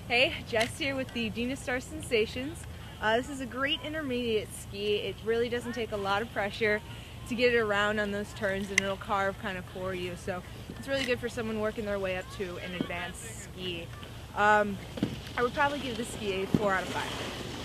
Hey, Jess here with the Dynastar Sensations. This is a great intermediate ski. It really doesn't take a lot of pressure to get it around on those turns, and it'll carve kind of for you. So it's really good for someone working their way up to an advanced ski. I would probably give this ski a 4 out of 5.